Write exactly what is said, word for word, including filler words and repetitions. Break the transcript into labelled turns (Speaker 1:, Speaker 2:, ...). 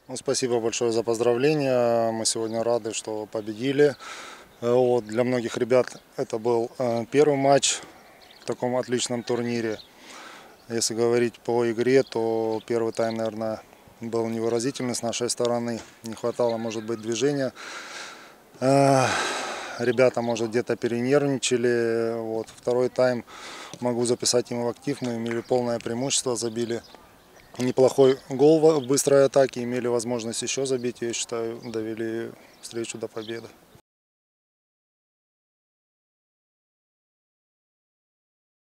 Speaker 1: Ну, спасибо большое за поздравления. Мы сегодня рады, что победили. Вот, для многих ребят это был первый матч в таком отличном турнире. Если говорить по игре, то первый тайм, наверное, был невыразительный с нашей стороны. Не хватало, может быть, движения. Ребята, может, где-то перенервничали. Вот. Второй тайм могу записать им в актив. Мы имели полное преимущество, забили неплохой гол в быстрой атаке, имели возможность еще забить. Я считаю, довели встречу до победы.